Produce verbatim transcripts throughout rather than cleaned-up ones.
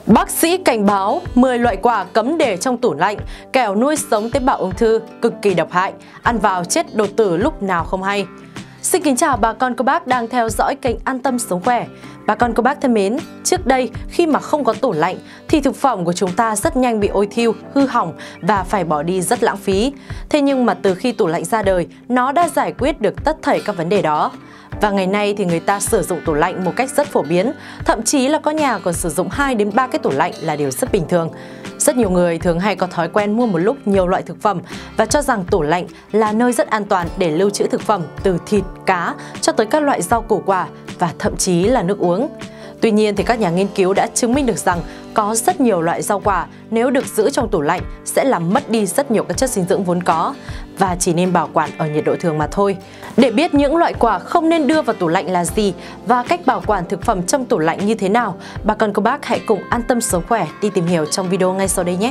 Bác sĩ cảnh báo mười loại quả cấm để trong tủ lạnh, kẻo nuôi sống tế bào ung thư, cực kỳ độc hại, ăn vào chết đột tử lúc nào không hay. Xin kính chào bà con cô bác đang theo dõi kênh An Tâm Sống Khỏe. Bà con cô bác thân mến, trước đây khi mà không có tủ lạnh thì thực phẩm của chúng ta rất nhanh bị ôi thiu, hư hỏng và phải bỏ đi rất lãng phí. Thế nhưng mà từ khi tủ lạnh ra đời, nó đã giải quyết được tất thảy các vấn đề đó. Và ngày nay thì người ta sử dụng tủ lạnh một cách rất phổ biến, thậm chí là có nhà còn sử dụng hai đến ba cái tủ lạnh là điều rất bình thường. Rất nhiều người thường hay có thói quen mua một lúc nhiều loại thực phẩm và cho rằng tủ lạnh là nơi rất an toàn để lưu trữ thực phẩm từ thịt, cá cho tới các loại rau củ quả và thậm chí là nước uống. Tuy nhiên thì các nhà nghiên cứu đã chứng minh được rằng có rất nhiều loại rau quả nếu được giữ trong tủ lạnh sẽ làm mất đi rất nhiều các chất dinh dưỡng vốn có và chỉ nên bảo quản ở nhiệt độ thường mà thôi. Để biết những loại quả không nên đưa vào tủ lạnh là gì và cách bảo quản thực phẩm trong tủ lạnh như thế nào, bà con cô bác hãy cùng An Tâm Sống Khỏe đi tìm hiểu trong video ngay sau đây nhé.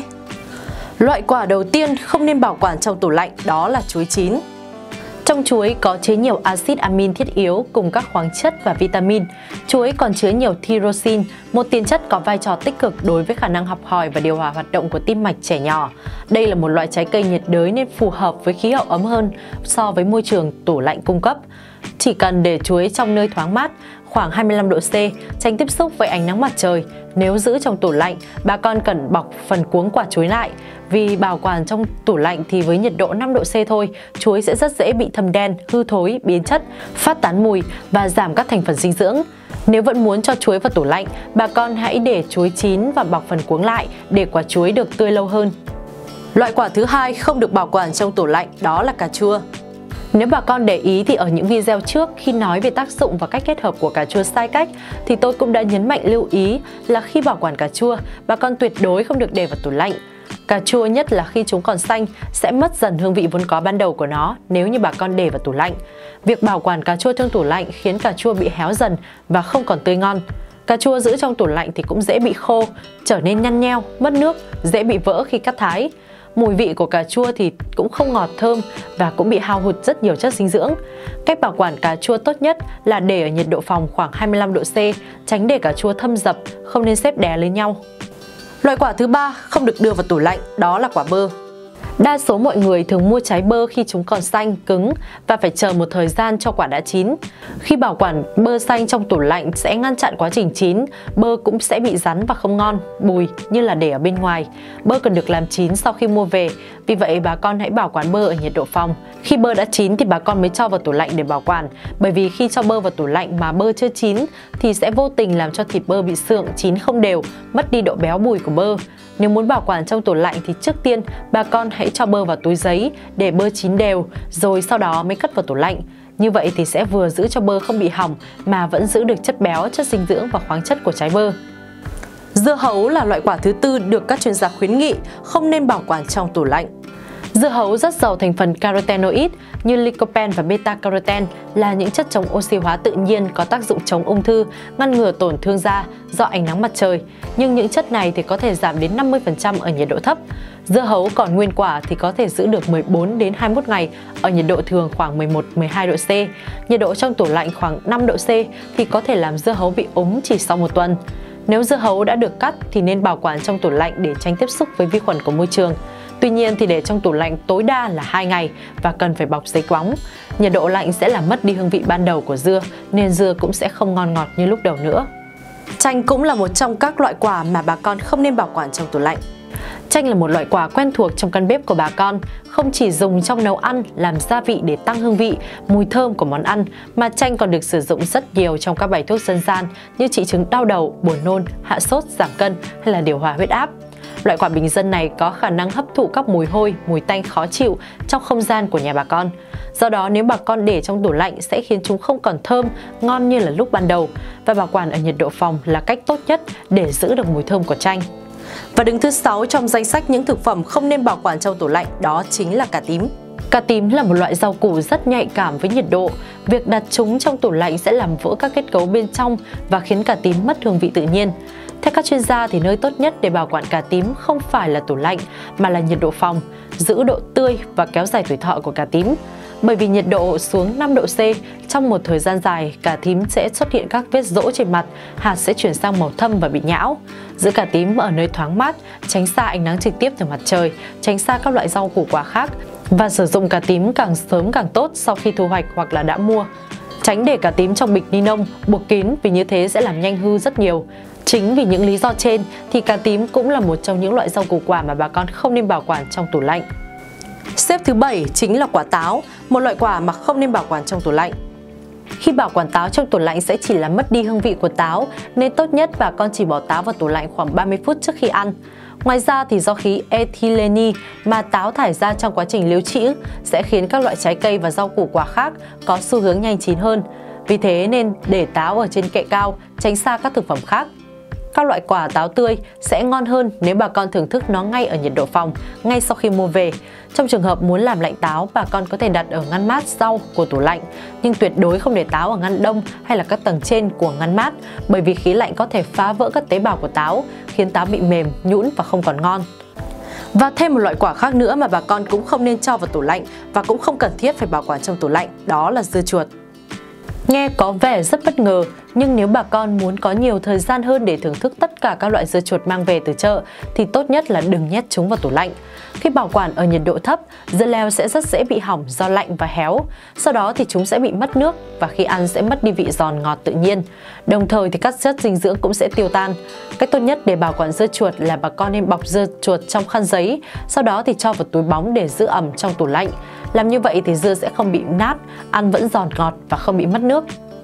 Loại quả đầu tiên không nên bảo quản trong tủ lạnh đó là chuối chín. Trong chuối có chứa nhiều axit amin thiết yếu cùng các khoáng chất và vitamin. Chuối còn chứa nhiều thyroxin, một tiền chất có vai trò tích cực đối với khả năng học hỏi và điều hòa hoạt động của tim mạch trẻ nhỏ. Đây là một loại trái cây nhiệt đới nên phù hợp với khí hậu ấm hơn so với môi trường tủ lạnh cung cấp. Chỉ cần để chuối trong nơi thoáng mát, khoảng hai mươi lăm độ C, tránh tiếp xúc với ánh nắng mặt trời. Nếu giữ trong tủ lạnh, bà con cần bọc phần cuống quả chuối lại. Vì bảo quản trong tủ lạnh thì với nhiệt độ năm độ C thôi, chuối sẽ rất dễ bị thâm đen, hư thối, biến chất, phát tán mùi và giảm các thành phần dinh dưỡng. Nếu vẫn muốn cho chuối vào tủ lạnh, bà con hãy để chuối chín và bọc phần cuống lại để quả chuối được tươi lâu hơn. Loại quả thứ hai không được bảo quản trong tủ lạnh đó là cà chua. Nếu bà con để ý thì ở những video trước khi nói về tác dụng và cách kết hợp của cà chua sai cách thì tôi cũng đã nhấn mạnh lưu ý là khi bảo quản cà chua, bà con tuyệt đối không được để vào tủ lạnh. Cà chua nhất là khi chúng còn xanh sẽ mất dần hương vị vốn có ban đầu của nó nếu như bà con để vào tủ lạnh. Việc bảo quản cà chua trong tủ lạnh khiến cà chua bị héo dần và không còn tươi ngon. Cà chua giữ trong tủ lạnh thì cũng dễ bị khô, trở nên nhăn nheo, mất nước, dễ bị vỡ khi cắt thái. Mùi vị của cà chua thì cũng không ngọt thơm và cũng bị hao hụt rất nhiều chất dinh dưỡng. Cách bảo quản cà chua tốt nhất là để ở nhiệt độ phòng khoảng hai mươi lăm độ C, tránh để cà chua thâm dập, không nên xếp đè lên nhau. Loại quả thứ ba không được đưa vào tủ lạnh đó là quả bơ. Đa số mọi người thường mua trái bơ khi chúng còn xanh, cứng và phải chờ một thời gian cho quả đã chín. Khi bảo quản bơ xanh trong tủ lạnh sẽ ngăn chặn quá trình chín, bơ cũng sẽ bị rắn và không ngon, bùi như là để ở bên ngoài. Bơ cần được làm chín sau khi mua về, vì vậy bà con hãy bảo quản bơ ở nhiệt độ phòng. Khi bơ đã chín thì bà con mới cho vào tủ lạnh để bảo quản, bởi vì khi cho bơ vào tủ lạnh mà bơ chưa chín thì sẽ vô tình làm cho thịt bơ bị sượng, chín không đều, mất đi độ béo bùi của bơ. Nếu muốn bảo quản trong tủ lạnh thì trước tiên bà con hãy cho bơ vào túi giấy để bơ chín đều, rồi sau đó mới cất vào tủ lạnh. Như vậy thì sẽ vừa giữ cho bơ không bị hỏng mà vẫn giữ được chất béo, chất dinh dưỡng và khoáng chất của trái bơ. Dưa hấu là loại quả thứ tư được các chuyên gia khuyến nghị không nên bảo quản trong tủ lạnh. Dưa hấu rất giàu thành phần carotenoid như lycopene và beta-carotene là những chất chống oxy hóa tự nhiên có tác dụng chống ung thư, ngăn ngừa tổn thương da do ánh nắng mặt trời. Nhưng những chất này thì có thể giảm đến năm mươi phần trăm ở nhiệt độ thấp. Dưa hấu còn nguyên quả thì có thể giữ được mười bốn đến hai mươi mốt ngày ở nhiệt độ thường khoảng mười một đến mười hai độ C. Nhiệt độ trong tủ lạnh khoảng năm độ C thì có thể làm dưa hấu bị úng chỉ sau một tuần. Nếu dưa hấu đã được cắt thì nên bảo quản trong tủ lạnh để tránh tiếp xúc với vi khuẩn của môi trường. Tuy nhiên thì để trong tủ lạnh tối đa là hai ngày và cần phải bọc giấy bóng. Nhiệt độ lạnh sẽ làm mất đi hương vị ban đầu của dưa nên dưa cũng sẽ không ngon ngọt như lúc đầu nữa. Chanh cũng là một trong các loại quả mà bà con không nên bảo quản trong tủ lạnh. Chanh là một loại quả quen thuộc trong căn bếp của bà con, không chỉ dùng trong nấu ăn, làm gia vị để tăng hương vị, mùi thơm của món ăn, mà chanh còn được sử dụng rất nhiều trong các bài thuốc dân gian như trị chứng đau đầu, buồn nôn, hạ sốt, giảm cân hay là điều hòa huyết áp. Loại quả bình dân này có khả năng hấp thụ các mùi hôi, mùi tanh khó chịu trong không gian của nhà bà con. Do đó nếu bà con để trong tủ lạnh sẽ khiến chúng không còn thơm, ngon như là lúc ban đầu. Và bảo quản ở nhiệt độ phòng là cách tốt nhất để giữ được mùi thơm của chanh. Và đứng thứ sáu trong danh sách những thực phẩm không nên bảo quản trong tủ lạnh đó chính là cà tím. Cà tím là một loại rau củ rất nhạy cảm với nhiệt độ. Việc đặt chúng trong tủ lạnh sẽ làm vỡ các kết cấu bên trong và khiến cà tím mất hương vị tự nhiên. Theo các chuyên gia thì nơi tốt nhất để bảo quản cà tím không phải là tủ lạnh mà là nhiệt độ phòng, giữ độ tươi và kéo dài tuổi thọ của cà tím. Bởi vì nhiệt độ xuống năm độ C, trong một thời gian dài, cà tím sẽ xuất hiện các vết rỗ trên mặt, hạt sẽ chuyển sang màu thâm và bị nhão. Giữ cà tím ở nơi thoáng mát, tránh xa ánh nắng trực tiếp từ mặt trời, tránh xa các loại rau củ quả khác và sử dụng cà tím càng sớm càng tốt sau khi thu hoạch hoặc là đã mua. Tránh để cà tím trong bịch ni lông buộc kín vì như thế sẽ làm nhanh hư rất nhiều. Chính vì những lý do trên thì cà tím cũng là một trong những loại rau củ quả mà bà con không nên bảo quản trong tủ lạnh. Xếp thứ bảy chính là quả táo, một loại quả mà không nên bảo quản trong tủ lạnh. Khi bảo quản táo trong tủ lạnh sẽ chỉ làm mất đi hương vị của táo, nên tốt nhất bà con chỉ bỏ táo vào tủ lạnh khoảng ba mươi phút trước khi ăn. Ngoài ra thì do khí ethylene mà táo thải ra trong quá trình lưu trữ sẽ khiến các loại trái cây và rau củ quả khác có xu hướng nhanh chín hơn. Vì thế nên để táo ở trên kệ cao, tránh xa các thực phẩm khác. Các loại quả táo tươi sẽ ngon hơn nếu bà con thưởng thức nó ngay ở nhiệt độ phòng, ngay sau khi mua về. Trong trường hợp muốn làm lạnh táo, bà con có thể đặt ở ngăn mát rau của tủ lạnh, nhưng tuyệt đối không để táo ở ngăn đông hay là các tầng trên của ngăn mát, bởi vì khí lạnh có thể phá vỡ các tế bào của táo, khiến táo bị mềm, nhũn và không còn ngon. Và thêm một loại quả khác nữa mà bà con cũng không nên cho vào tủ lạnh và cũng không cần thiết phải bảo quản trong tủ lạnh, đó là dưa chuột. Nghe có vẻ rất bất ngờ, nhưng nếu bà con muốn có nhiều thời gian hơn để thưởng thức tất cả các loại dưa chuột mang về từ chợ thì tốt nhất là đừng nhét chúng vào tủ lạnh. Khi bảo quản ở nhiệt độ thấp, dưa leo sẽ rất dễ bị hỏng do lạnh và héo. Sau đó thì chúng sẽ bị mất nước và khi ăn sẽ mất đi vị giòn ngọt tự nhiên. Đồng thời thì các chất dinh dưỡng cũng sẽ tiêu tan. Cách tốt nhất để bảo quản dưa chuột là bà con nên bọc dưa chuột trong khăn giấy, sau đó thì cho vào túi bóng để giữ ẩm trong tủ lạnh. Làm như vậy thì dưa sẽ không bị nát, ăn vẫn giòn ngọt và không bị mất nước.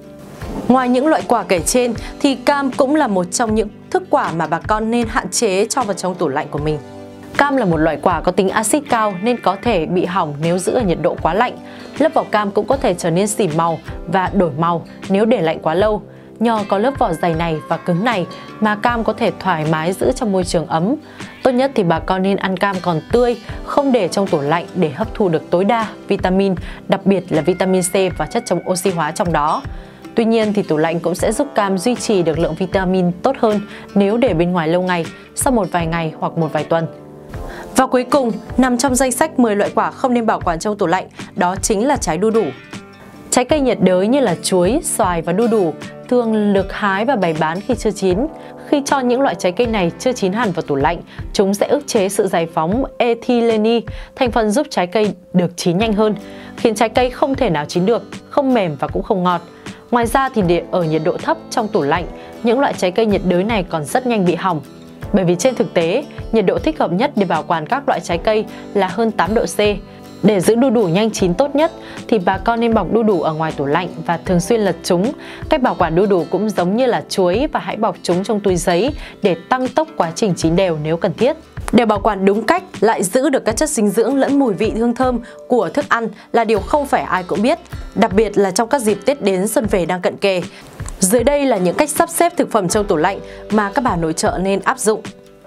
Ngoài những loại quả kể trên thì cam cũng là một trong những thức quả mà bà con nên hạn chế cho vào trong tủ lạnh của mình. Cam là một loại quả có tính axit cao nên có thể bị hỏng nếu giữ ở nhiệt độ quá lạnh. Lớp vỏ cam cũng có thể trở nên xỉn màu và đổi màu nếu để lạnh quá lâu. Nhờ có lớp vỏ dày này và cứng này mà cam có thể thoải mái giữ trong môi trường ấm. Tốt nhất thì bà con nên ăn cam còn tươi, không để trong tủ lạnh để hấp thu được tối đa vitamin, đặc biệt là vitamin C và chất chống oxy hóa trong đó. Tuy nhiên thì tủ lạnh cũng sẽ giúp cam duy trì được lượng vitamin tốt hơn nếu để bên ngoài lâu ngày, sau một vài ngày hoặc một vài tuần. Và cuối cùng, nằm trong danh sách mười loại quả không nên bảo quản trong tủ lạnh, đó chính là trái đu đủ. Trái cây nhiệt đới như là chuối, xoài và đu đủ thường được hái và bày bán khi chưa chín. Khi cho những loại trái cây này chưa chín hẳn vào tủ lạnh, chúng sẽ ức chế sự giải phóng ethylene, thành phần giúp trái cây được chín nhanh hơn, khiến trái cây không thể nào chín được, không mềm và cũng không ngọt. Ngoài ra thì để ở nhiệt độ thấp trong tủ lạnh, những loại trái cây nhiệt đới này còn rất nhanh bị hỏng. Bởi vì trên thực tế, nhiệt độ thích hợp nhất để bảo quản các loại trái cây là hơn tám độ C. Để giữ đu đủ nhanh chín tốt nhất thì bà con nên bọc đu đủ ở ngoài tủ lạnh và thường xuyên lật chúng. Cách bảo quản đu đủ cũng giống như là chuối và hãy bọc chúng trong túi giấy để tăng tốc quá trình chín đều nếu cần thiết. Để bảo quản đúng cách lại giữ được các chất dinh dưỡng lẫn mùi vị hương thơm của thức ăn là điều không phải ai cũng biết, đặc biệt là trong các dịp Tết đến xuân về đang cận kề. Dưới đây là những cách sắp xếp thực phẩm trong tủ lạnh mà các bà nội trợ nên áp dụng.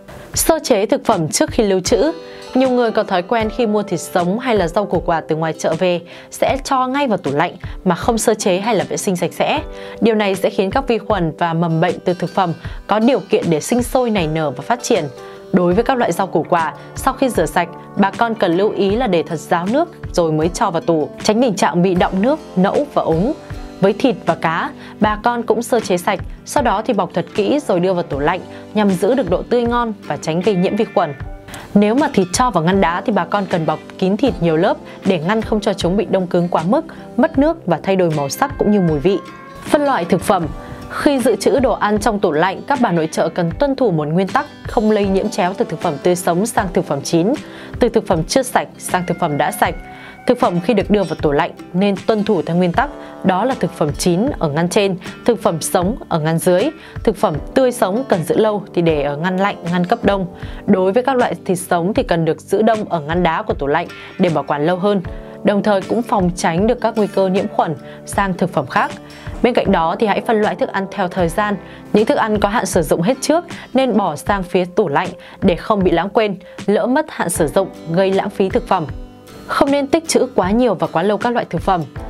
Sơ chế thực phẩm trước khi lưu trữ. Nhiều người có thói quen khi mua thịt sống hay là rau củ quả từ ngoài chợ về sẽ cho ngay vào tủ lạnh mà không sơ chế hay là vệ sinh sạch sẽ. Điều này sẽ khiến các vi khuẩn và mầm bệnh từ thực phẩm có điều kiện để sinh sôi nảy nở và phát triển. Đối với các loại rau củ quả, sau khi rửa sạch, bà con cần lưu ý là để thật ráo nước rồi mới cho vào tủ, tránh tình trạng bị đọng nước, nẫu và úng. Với thịt và cá, bà con cũng sơ chế sạch, sau đó thì bọc thật kỹ rồi đưa vào tủ lạnh nhằm giữ được độ tươi ngon và tránh gây nhiễm vi khuẩn. Nếu mà thịt cho vào ngăn đá thì bà con cần bọc kín thịt nhiều lớp để ngăn không cho chúng bị đông cứng quá mức, mất nước và thay đổi màu sắc cũng như mùi vị. Phân loại thực phẩm. Khi dự trữ đồ ăn trong tủ lạnh, các bà nội trợ cần tuân thủ một nguyên tắc không lây nhiễm chéo từ thực phẩm tươi sống sang thực phẩm chín, từ thực phẩm chưa sạch sang thực phẩm đã sạch. Thực phẩm khi được đưa vào tủ lạnh nên tuân thủ theo nguyên tắc, đó là thực phẩm chín ở ngăn trên, thực phẩm sống ở ngăn dưới. Thực phẩm tươi sống cần giữ lâu thì để ở ngăn lạnh, ngăn cấp đông. Đối với các loại thịt sống thì cần được giữ đông ở ngăn đá của tủ lạnh để bảo quản lâu hơn. Đồng thời cũng phòng tránh được các nguy cơ nhiễm khuẩn sang thực phẩm khác. Bên cạnh đó thì hãy phân loại thức ăn theo thời gian. Những thức ăn có hạn sử dụng hết trước nên bỏ sang phía tủ lạnh để không bị lãng quên, lỡ mất hạn sử dụng gây lãng phí thực phẩm. Không nên tích trữ quá nhiều và quá lâu các loại thực phẩm.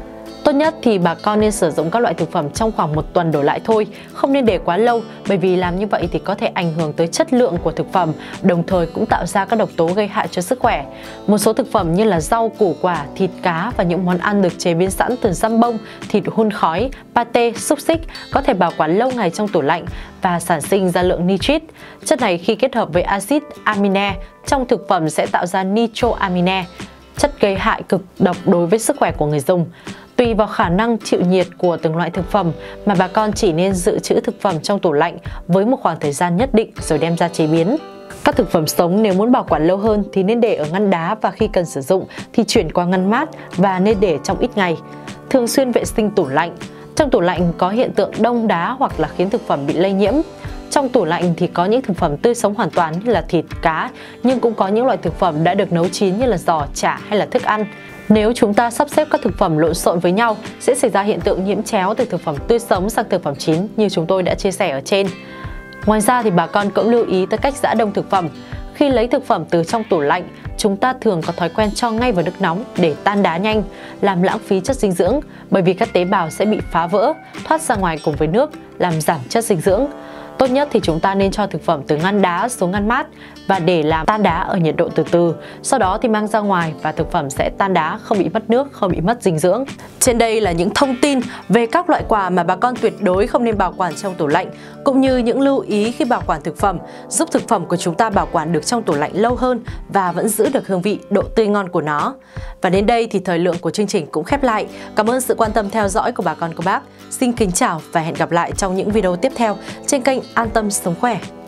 Tốt nhất thì bà con nên sử dụng các loại thực phẩm trong khoảng một tuần đổ lại thôi, không nên để quá lâu, bởi vì làm như vậy thì có thể ảnh hưởng tới chất lượng của thực phẩm, đồng thời cũng tạo ra các độc tố gây hại cho sức khỏe. Một số thực phẩm như là rau, củ quả, thịt cá và những món ăn được chế biến sẵn từ giam bông, thịt hun khói, pate, xúc xích có thể bảo quản lâu ngày trong tủ lạnh và sản sinh ra lượng nitrit. Chất này khi kết hợp với axit amine trong thực phẩm sẽ tạo ra nitroamine, chất gây hại cực độc đối với sức khỏe của người dùng. Tùy vào khả năng chịu nhiệt của từng loại thực phẩm mà bà con chỉ nên dự trữ thực phẩm trong tủ lạnh với một khoảng thời gian nhất định rồi đem ra chế biến. Các thực phẩm sống nếu muốn bảo quản lâu hơn thì nên để ở ngăn đá, và khi cần sử dụng thì chuyển qua ngăn mát và nên để trong ít ngày. Thường xuyên vệ sinh tủ lạnh. Trong tủ lạnh có hiện tượng đông đá hoặc là khiến thực phẩm bị lây nhiễm. Trong tủ lạnh thì có những thực phẩm tươi sống hoàn toàn như là thịt, cá, nhưng cũng có những loại thực phẩm đã được nấu chín như là giò, chả hay là thức ăn. Nếu chúng ta sắp xếp các thực phẩm lộn xộn với nhau, sẽ xảy ra hiện tượng nhiễm chéo từ thực phẩm tươi sống sang thực phẩm chín như chúng tôi đã chia sẻ ở trên. Ngoài ra thì bà con cũng lưu ý tới cách giã đông thực phẩm. Khi lấy thực phẩm từ trong tủ lạnh, chúng ta thường có thói quen cho ngay vào nước nóng để tan đá nhanh, làm lãng phí chất dinh dưỡng, bởi vì các tế bào sẽ bị phá vỡ, thoát ra ngoài cùng với nước, làm giảm chất dinh dưỡng. Tốt nhất thì chúng ta nên cho thực phẩm từ ngăn đá xuống ngăn mát và để làm tan đá ở nhiệt độ từ từ. Sau đó thì mang ra ngoài và thực phẩm sẽ tan đá, không bị mất nước, không bị mất dinh dưỡng. Trên đây là những thông tin về các loại quả mà bà con tuyệt đối không nên bảo quản trong tủ lạnh, cũng như những lưu ý khi bảo quản thực phẩm, giúp thực phẩm của chúng ta bảo quản được trong tủ lạnh lâu hơn và vẫn giữ được hương vị, độ tươi ngon của nó. Và đến đây thì thời lượng của chương trình cũng khép lại. Cảm ơn sự quan tâm theo dõi của bà con cô bác. Xin kính chào và hẹn gặp lại trong những video tiếp theo trên kênh An Tâm Sống Khỏe.